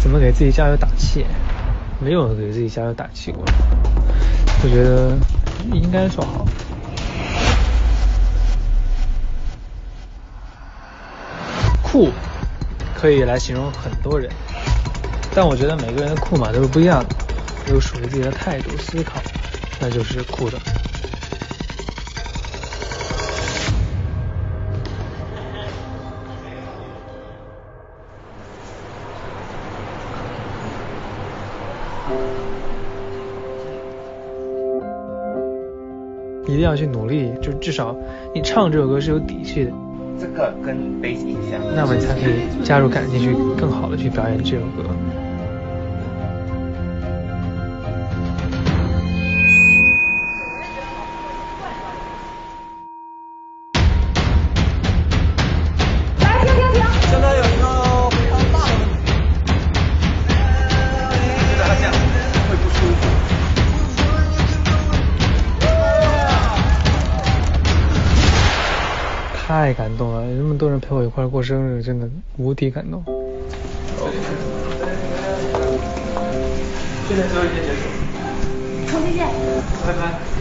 怎么给自己加油打气？没有给自己加油打气过，就觉得应该做好。酷可以来形容很多人，但我觉得每个人的酷嘛都是不一样的，有属于自己的态度思考，那就是酷的。一定要去努力，就至少你唱这首歌是有底气的。 这个跟 bass 影像， 那么你才可以加入感进去，更好的去表演这首歌。 来，停！ 现在有一个非常大的问题，觉得他这样会不舒服。 太感动了，有那么多人陪我一块过生日，真的无敌感动。 现在最后一天结束， 重新见， 拜拜。